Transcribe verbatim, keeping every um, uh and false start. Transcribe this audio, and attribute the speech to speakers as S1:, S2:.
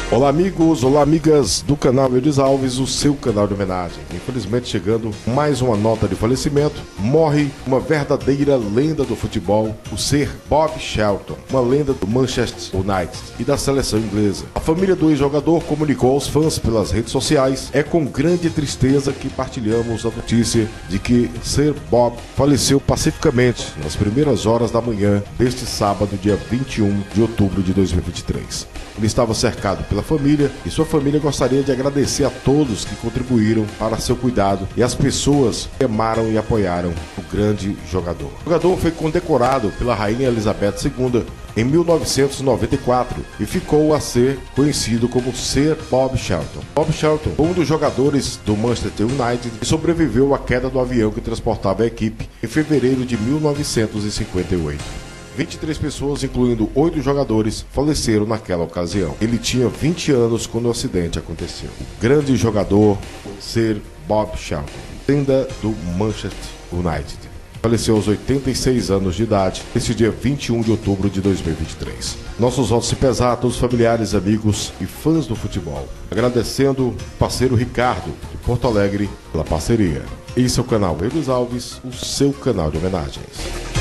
S1: Olá amigos, olá amigas do canal Eudes Alves, o seu canal de homenagem. Infelizmente chegando mais uma nota de falecimento, morre uma verdadeira lenda do futebol, o ser Bob Charlton, uma lenda do Manchester United e da seleção inglesa. A família do ex-jogador comunicou aos fãs pelas redes sociais: é com grande tristeza que partilhamos a notícia de que Sir Bob faleceu pacificamente nas primeiras horas da manhã deste sábado, dia vinte e um de outubro de dois mil e vinte e três. Ele estava cercado pela família e sua família gostaria de agradecer a todos que contribuíram para seu cuidado e as pessoas que amaram e apoiaram o grande jogador. O jogador foi condecorado pela Rainha Elizabeth segunda em mil novecentos e noventa e quatro e ficou a ser conhecido como Sir Bob Charlton. Bob Charlton foi um dos jogadores do Manchester United e sobreviveu à queda do avião que transportava a equipe em fevereiro de mil novecentos e cinquenta e oito. vinte e três pessoas, incluindo oito jogadores, faleceram naquela ocasião. Ele tinha vinte anos quando o acidente aconteceu. O grande jogador Sir Bob Charlton, lenda do Manchester United, faleceu aos oitenta e seis anos de idade, nesse dia vinte e um de outubro de dois mil e vinte e três. Nossos votos se pesar a todos os familiares, amigos e fãs do futebol. Agradecendo o parceiro Ricardo, de Porto Alegre, pela parceria. Esse é o canal Eudes Alves, o seu canal de homenagens.